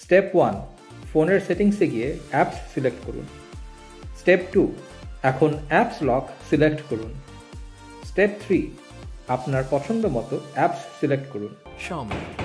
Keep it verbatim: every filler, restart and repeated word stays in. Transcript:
Step one, ফোনের সেটিংসে গিয়ে অ্যাপস সিলেক্ট করুন। স্টেপ টু, এখন অ্যাপস লক সিলেক্ট করুন। স্টেপ থ্রি, আপনার পছন্দ মতো অ্যাপস সিলেক্ট করুন। Xiaomi